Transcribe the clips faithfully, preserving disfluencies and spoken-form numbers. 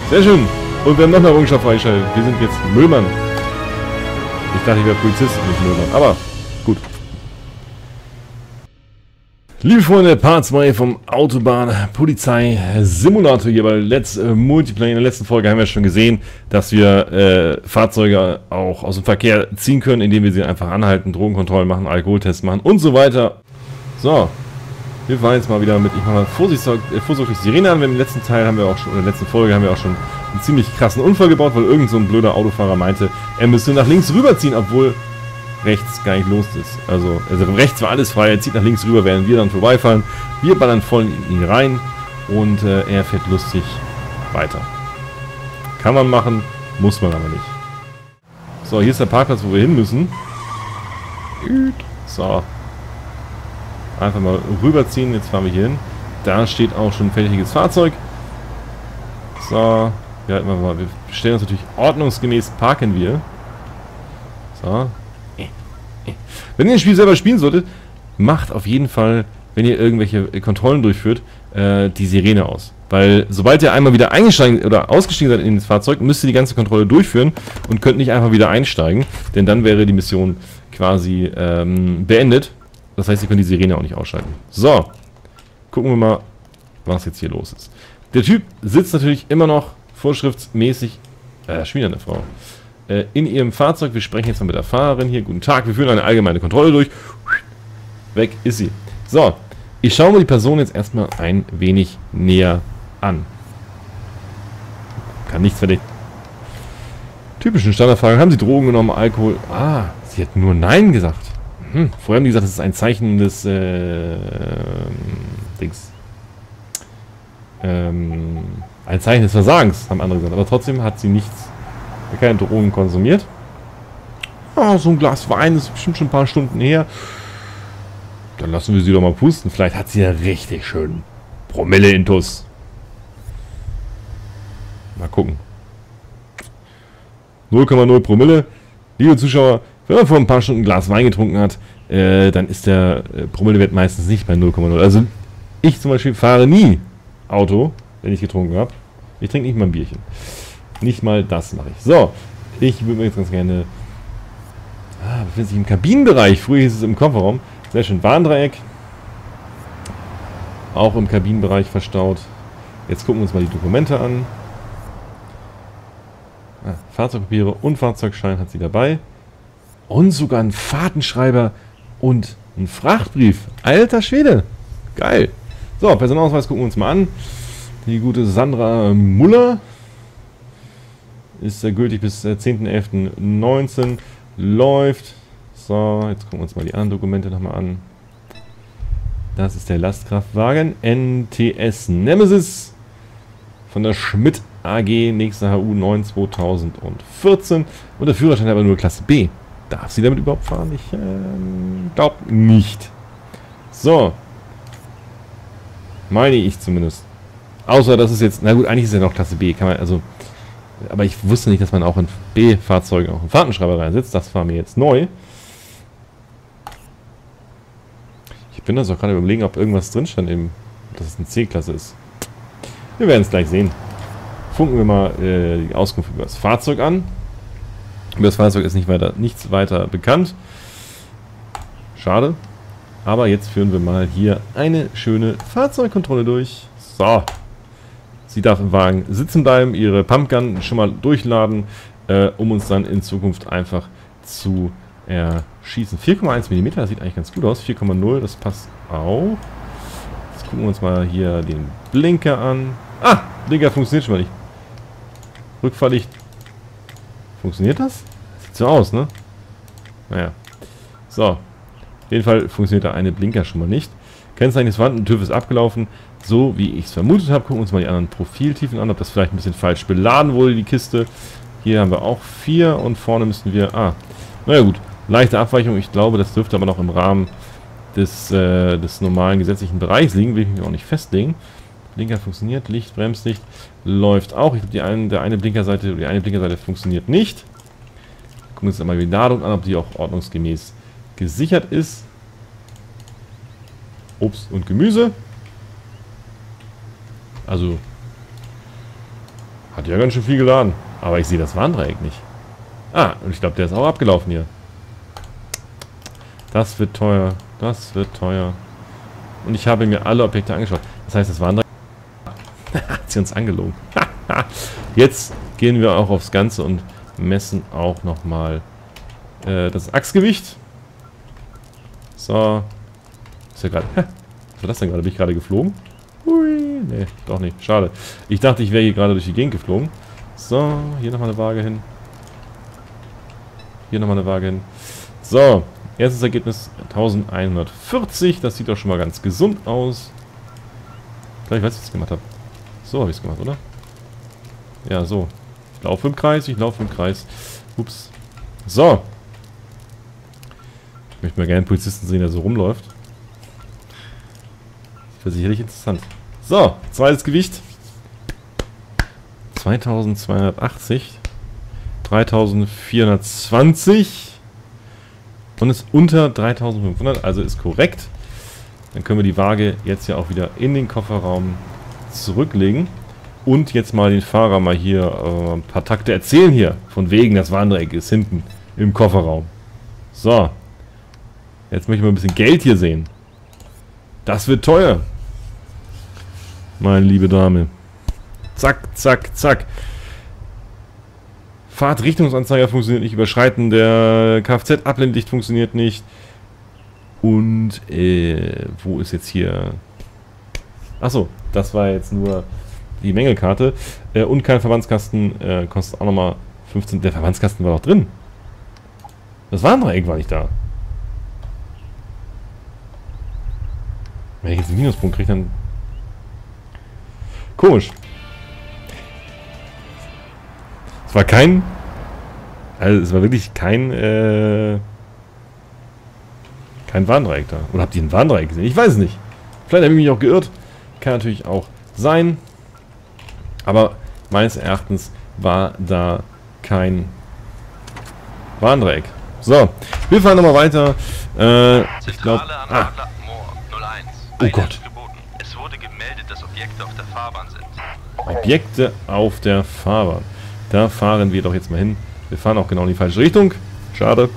Sehr schön. Und wir haben noch eine Errungenschaft freigeschaltet. Wir sind jetzt Müllmann. Ich dachte, ich wäre Polizist, nicht Müllmann. Aber gut. Liebe Freunde, Part zwei vom Autobahn-Polizei-Simulator hier bei Let's äh, Multiplayer. In der letzten Folge haben wir schon gesehen, dass wir äh, Fahrzeuge auch aus dem Verkehr ziehen können, indem wir sie einfach anhalten, Drogenkontrollen machen, Alkoholtests machen und so weiter. So, wir fahren jetzt mal wieder mit, ich mache mal vorsichtig, äh, vorsichtig Sirene an. Im letzten Teil haben wir auch schon, in der letzten Folge haben wir auch schon einen ziemlich krassen Unfall gebaut, weil irgend so ein blöder Autofahrer meinte, er müsste nach links rüberziehen, obwohl rechts gar nicht los ist. Also, also rechts war alles frei, er zieht nach links rüber, während wir dann vorbeifahren. Wir ballern voll in ihn rein und äh, er fährt lustig weiter. Kann man machen, muss man aber nicht. So, hier ist der Parkplatz, wo wir hin müssen. So. Einfach mal rüberziehen, jetzt fahren wir hier hin. Da steht auch schon ein fertiges Fahrzeug. So, ja, mal, wir stellen uns natürlich ordnungsgemäß, parken wir. So. Wenn ihr das Spiel selber spielen solltet, macht auf jeden Fall, wenn ihr irgendwelche Kontrollen durchführt, äh, die Sirene aus. Weil sobald ihr einmal wieder eingestiegen oder ausgestiegen seid in das Fahrzeug, müsst ihr die ganze Kontrolle durchführen und könnt nicht einfach wieder einsteigen, denn dann wäre die Mission quasi ähm, beendet. Das heißt, ihr könnt die Sirene auch nicht ausschalten. So, gucken wir mal, was jetzt hier los ist. Der Typ sitzt natürlich immer noch vorschriftsmäßig, äh, schon wieder eine Frau, in ihrem Fahrzeug. Wir sprechen jetzt mal mit der Fahrerin hier. Guten Tag, wir führen eine allgemeine Kontrolle durch. Weg ist sie. So, ich schaue mir die Person jetzt erstmal ein wenig näher an. Kann nichts verdächtig. Typischen Standardfragen. Haben Sie Drogen genommen, Alkohol? Ah, sie hat nur Nein gesagt. Hm. Vorher haben die gesagt, das ist ein Zeichen des äh, Dings. Ähm, ein Zeichen des Versagens, haben andere gesagt. Aber trotzdem hat sie nichts, keine Drogen konsumiert. Oh, so ein Glas Wein ist bestimmt schon ein paar Stunden her. Dann lassen wir sie doch mal pusten. Vielleicht hat sie ja richtig schön Promille-Intus. Mal gucken. null Komma null Promille. Liebe Zuschauer, wenn man vor ein paar Stunden ein Glas Wein getrunken hat, äh, dann ist der äh, Promillewert meistens nicht bei null Komma null. Also ich zum Beispiel fahre nie Auto, wenn ich getrunken habe. Ich trinke nicht mal ein Bierchen. Nicht mal das mache ich. So, ich würde mir jetzt ganz gerne... Ah, befindet sich im Kabinenbereich. Früher hieß es im Kofferraum. Sehr schön. Warndreieck. Auch im Kabinenbereich verstaut. Jetzt gucken wir uns mal die Dokumente an. Ah, Fahrzeugpapiere und Fahrzeugschein hat sie dabei. Und sogar einen Fahrtenschreiber und einen Frachtbrief. Alter Schwede. Geil. So, Personalausweis gucken wir uns mal an. Die gute Sandra Muller. Ist äh, gültig bis äh, zehnten elften neunzehn. Läuft. So, jetzt gucken wir uns mal die anderen Dokumente nochmal an. Das ist der Lastkraftwagen N T S Nemesis von der Schmidt A G, nächster H U neun zweitausendvierzehn. Und der Führerschein hat aber nur Klasse B. Darf sie damit überhaupt fahren? Ich ähm, glaube nicht. So. Meine ich zumindest. Außer, das ist jetzt, na gut, eigentlich ist ja noch Klasse B. Kann man, also... Aber ich wusste nicht, dass man auch in B-Fahrzeugen auch einen Fahrtenschreiber reinsetzt. Das war mir jetzt neu. Ich bin das auch gerade überlegen, ob irgendwas drin stand, eben, dass es eine C-Klasse ist. Wir werden es gleich sehen. Funken wir mal äh, die Auskunft über das Fahrzeug an. Über das Fahrzeug ist nicht weiter, nichts weiter bekannt. Schade. Aber jetzt führen wir mal hier eine schöne Fahrzeugkontrolle durch. So. Sie darf im Wagen sitzen bleiben, ihre Pumpgun schon mal durchladen, äh, um uns dann in Zukunft einfach zu erschießen. vier Komma eins Millimeter, das sieht eigentlich ganz gut aus. vier Komma null, das passt auch. Jetzt gucken wir uns mal hier den Blinker an. Ah, Blinker funktioniert schon mal nicht. Rückfahrlicht. Funktioniert das? Sieht so aus, ne? Naja. So. Auf jeden Fall funktioniert da eine Blinker schon mal nicht. Kennzeichen ist vorhanden, TÜV ist abgelaufen. So wie ich es vermutet habe. Gucken wir uns mal die anderen Profiltiefen an, ob das vielleicht ein bisschen falsch beladen wurde, die Kiste. Hier haben wir auch vier und vorne müssten wir... Ah, naja gut. Leichte Abweichung. Ich glaube, das dürfte aber noch im Rahmen des, äh, des normalen gesetzlichen Bereichs liegen. Will ich mich auch nicht festlegen. Blinker funktioniert. Licht, Bremslicht läuft auch. Ich glaube, die eine, der eine Blinkerseite, die eine Blinkerseite funktioniert nicht. Gucken wir uns einmal die Ladung an, ob die auch ordnungsgemäß gesichert ist. Obst und Gemüse. Also Hat ja ganz schön viel geladen. Aber ich sehe das Warndreieck nicht. Ah, und ich glaube, der ist auch abgelaufen hier. Das wird teuer. Das wird teuer. Und ich habe mir alle Objekte angeschaut. Das heißt, das Warndreieck hat sie uns angelogen. Jetzt gehen wir auch aufs Ganze und messen auch nochmal äh, das Achsgewicht. So. Ist ja gerade. Was war das denn gerade? Bin ich gerade geflogen? Hui. Nee, doch nicht. Schade. Ich dachte, ich wäre hier gerade durch die Gegend geflogen. So, hier nochmal eine Waage hin. Hier nochmal eine Waage hin. So, erstes Ergebnis elfhundertvierzig. Das sieht doch schon mal ganz gesund aus. Ich weiß, wie ich es gemacht habe. So habe ich es gemacht, oder? Ja, so. Ich laufe im Kreis, ich laufe im Kreis. Ups. So. Ich möchte mal gerne einen Polizisten sehen, der so rumläuft. Das wäre sicherlich interessant. So, zweites Gewicht. zweitausendzweihundertachtzig. dreitausendvierhundertzwanzig. Und ist unter dreitausendfünfhundert, also ist korrekt. Dann können wir die Waage jetzt ja auch wieder in den Kofferraum zurücklegen. Und jetzt mal den Fahrer mal hier äh, ein paar Takte erzählen hier. Von wegen, das Warndreieck ist hinten im Kofferraum. So. Jetzt möchte ich mal ein bisschen Geld hier sehen. Das wird teuer. Meine liebe Dame. Zack, zack, zack. Fahrtrichtungsanzeiger funktioniert nicht. Überschreiten der Kfz-Abblendlicht funktioniert nicht. Und, äh, wo ist jetzt hier... Achso, das war jetzt nur die Mängelkarte. Äh, und kein Verbandskasten, äh, kostet auch nochmal fünfzehn. Der Verbandskasten war doch drin. Das Warndreieck war nicht da. Wenn ich jetzt einen Minuspunkt kriege, dann... Komisch. Es war kein... Also es war wirklich kein... Äh, kein Warndreieck da. Oder habt ihr ein Warndreieck gesehen? Ich weiß es nicht. Vielleicht habe ich mich auch geirrt. Kann natürlich auch sein. Aber meines Erachtens war da kein Warndreieck. So, wir fahren nochmal weiter. Äh, ich glaube... Ah. Oh Gott. Es wurde gemeldet, dass Objekte auf der Fahrbahn sind. Objekte auf der Fahrbahn. Da fahren wir doch jetzt mal hin. Wir fahren auch genau in die falsche Richtung. Schade.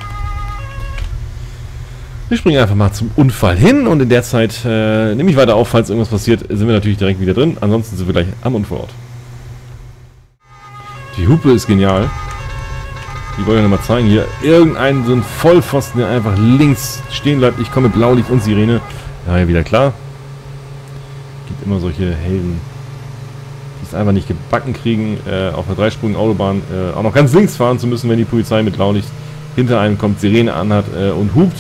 Wir springen einfach mal zum Unfall hin und in der Zeit äh, nehme ich weiter auf, falls irgendwas passiert, sind wir natürlich direkt wieder drin. Ansonsten sind wir gleich am Unfallort. Die Hupe ist genial. Die wollte ich nochmal zeigen. Hier irgendein so ein Vollpfosten, der einfach links stehen bleibt. Ich komme mit Blaulicht und Sirene. Ja, ja, wieder klar. Gibt immer solche Helden, die es einfach nicht gebacken kriegen, äh, auf einer dreispurigen Autobahn äh, auch noch ganz links fahren zu müssen, wenn die Polizei mit Blaulicht hinter einem kommt, Sirene anhat äh, und hupt.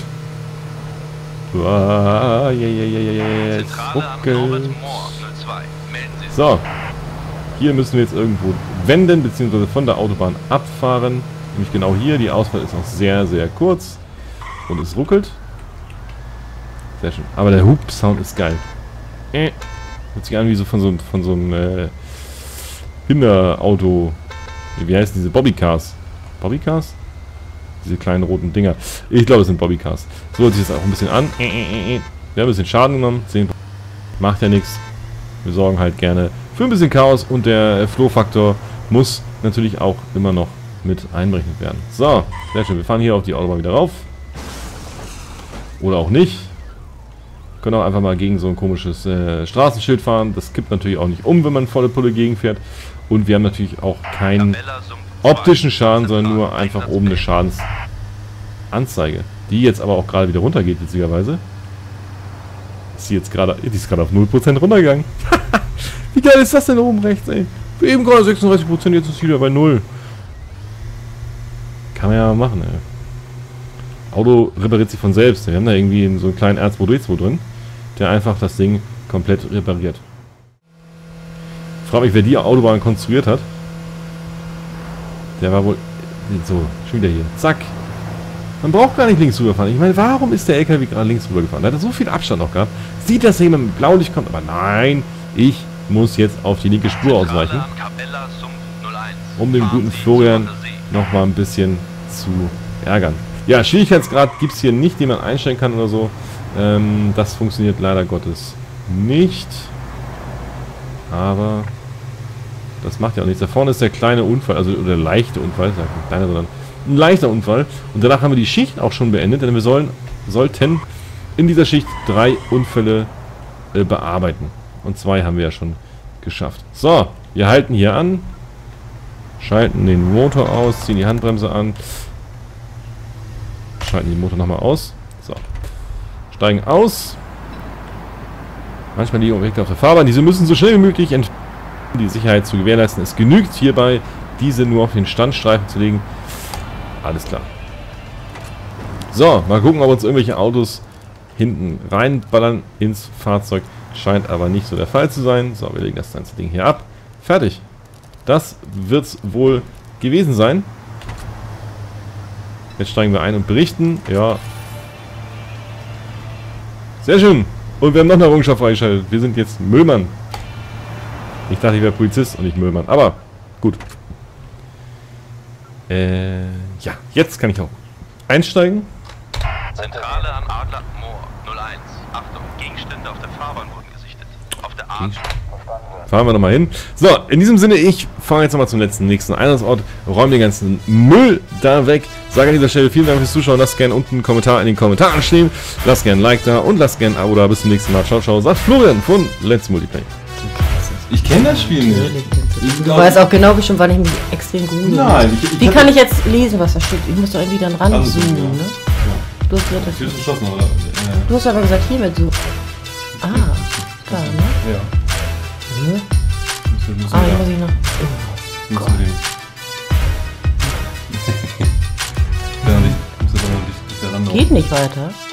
Uah, yeah, yeah, yeah, yeah, yeah. So, hier müssen wir jetzt irgendwo wenden, beziehungsweise von der Autobahn abfahren. Nämlich genau hier. Die Ausfahrt ist noch sehr, sehr kurz und es ruckelt. Sehr schön. Aber der Hub-Sound ist geil. Äh. Hört sich an wie so von so, von so einem äh, Kinderauto. Wie heißen diese Bobbycars? Bobbycars? Diese kleinen roten Dinger. Ich glaube, es sind Bobbycars. So hört sich das auch ein bisschen an. Wir haben ein bisschen Schaden genommen. Macht ja nichts. Wir sorgen halt gerne für ein bisschen Chaos und der Flow-Faktor muss natürlich auch immer noch mit einberechnet werden. So, sehr schön. Wir fahren hier auf die Autobahn wieder rauf. Oder auch nicht. Können auch einfach mal gegen so ein komisches äh, Straßenschild fahren. Das kippt natürlich auch nicht um, wenn man volle Pulle gegenfährt. Und wir haben natürlich auch keinen optischen Schaden, sondern nur einfach oben eine Schadensanzeige. Die jetzt aber auch gerade wieder runtergeht, witzigerweise. Ist sie jetzt gerade, die ist gerade auf null Prozent runtergegangen. Wie geil ist das denn oben rechts, ey? Für eben gerade sechsunddreißig Prozent, jetzt ist es wieder bei null. Kann man ja machen, ey. Auto repariert sich von selbst. Wir haben da irgendwie so einen kleinen R zwei D zwei drin, der einfach das Ding komplett repariert. Ich frage mich, wer die Autobahn konstruiert hat. Der war wohl... So, schon wieder hier. Zack. Man braucht gar nicht links rüberfahren. Ich meine, warum ist der L K W gerade links rüber gefahren? Da hat er so viel Abstand noch gehabt. Sieht, dass da jemand mit Blaulicht kommt, aber nein, ich muss jetzt auf die linke Spur ausweichen, um den guten Florian noch mal ein bisschen zu ärgern. Ja, Schwierigkeitsgrad gibt es hier nicht, den man einstellen kann oder so. Ähm, das funktioniert leider Gottes nicht. Aber das macht ja auch nichts. Da vorne ist der kleine Unfall, also oder der leichte Unfall, ist ja kein kleiner, sondern ein leichter Unfall. Und danach haben wir die Schicht auch schon beendet, denn wir sollen, sollten in dieser Schicht drei Unfälle äh, bearbeiten. Und zwei haben wir ja schon geschafft. So, wir halten hier an, schalten den Motor aus, ziehen die Handbremse an, schalten den Motor nochmal aus. So, steigen aus. Manchmal liegen Objekte auf der Fahrbahn. Diese müssen so schnell wie möglich entfernen, um die Sicherheit zu gewährleisten. Es genügt hierbei, diese nur auf den Standstreifen zu legen. Alles klar. So, mal gucken, ob uns irgendwelche Autos hinten reinballern ins Fahrzeug. Scheint aber nicht so der Fall zu sein. So, wir legen das ganze Ding hier ab. Fertig. Das wird es wohl gewesen sein. Jetzt steigen wir ein und berichten. Ja. Sehr schön. Und wir haben noch eine Errungenschaft freigeschaltet. Wir sind jetzt Müllmann. Ich dachte, ich wäre Polizist und nicht Müllmann. Aber gut. Äh, ja, jetzt kann ich auch einsteigen. Zentrale an Adler Moor null eins. Achtung, Gegenstände auf der Fahrbahn wurden gesichtet. Auf der A. Fahren wir nochmal hin. So, in diesem Sinne, ich fahre jetzt nochmal zum letzten, nächsten Einsatzort, räume den ganzen Müll da weg. Sage an dieser Stelle vielen Dank fürs Zuschauen. Lasst gerne unten einen Kommentar in den Kommentaren stehen. Lasst gerne ein Like da und lasst gerne ein Abo da. Bis zum nächsten Mal. Ciao, ciao. Sagt Florian von Let's Multiplay. Ich kenne das Spiel nicht. Du weißt auch genau bestimmt, wann ich mich extrem gruselig. Nein, ich, ich Wie kann ich jetzt lesen, was da steht? Ich muss doch irgendwie dann ranzoomen, ja. ne? Du hast gesagt, Tür ist geschlossen, oder? Ja. du hast aber gesagt, hier mit so. Ah, da, ne? Ja. Hm? Müssen, müssen Ah, wir hier da- muss ich noch. müssen wir den- Ja, nicht- muss er da noch nicht- nicht da ran- Geht nicht weiter.